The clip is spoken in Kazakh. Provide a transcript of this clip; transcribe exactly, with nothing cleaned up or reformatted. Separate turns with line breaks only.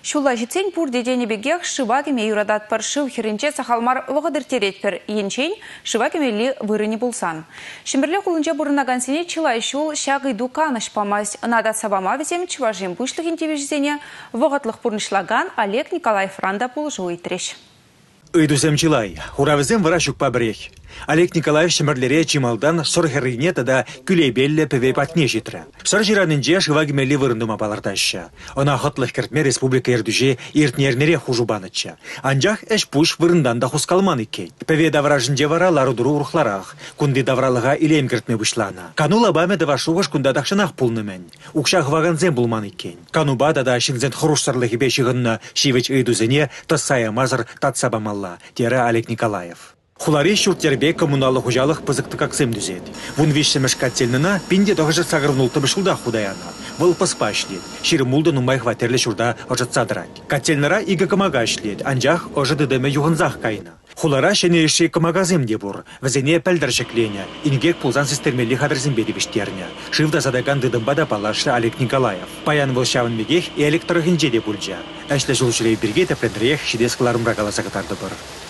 Шула житсен пур деденебегех шыва кеме юрадат пар шыв херенче сахалмар лығыдыр теретпер. Енчен шыва кемели вырыни булсан. Шымберле кулынче бурынаган сене чылай шул шагы дуканыш памаз. Надат сабама везем чыважем бушлык интевежзене вғытлық пурнышлаган Олег Николаев Ранда пулжу итреш.
Ыйдусем чилай, хуравзем вырашук побрех. Олег Николаев шымырлере чималдан сорхеррине тада күлейбелле певей патне житрі. Сор жиранынже шывагимели вырындыма балардаща. Она хотлых кертме республика ердүже иртнернере хужубаныча. Анжах эш пуш вырындан да хускалман икей. Певе давражынже вара ларудуру урхларах. Кунди давралыға илем кертме бушлана. Канула баме давашуғыш кунда дақшынақ пулнымен. Укшах ваганзен булман икей. Кануба да шинзен хрушсарлығы бешігінна шивеч ыйдузене тассая мазыр татсабамалла. Тері Олег Николаев. Хулари шурттербе коммуналы хужалық пызықты каксым дүзет. Вун вишсемеш каттельнына пинде доғыжы сағырнулты бішулда худаяна. Выл паспа шлет. Ширы мулды нумай хватерлі шурда ожатса драть. Каттельнара ига камага шлет. Анжах ожы дыдыме юғынзақ кайна. Хулара шенереші камагазым дебур. Вазене пәлдіршеклене. Ингек пулзан сестермелі хадрзым беді біштерне. Шывда задаган дыдымбада палашы Олег Николаев. Паян вылшавын мегех и электрогынже де бульджа. Әшлі жылшылей бірге тәпленрех шидес қыларым рағала сағытарды бір.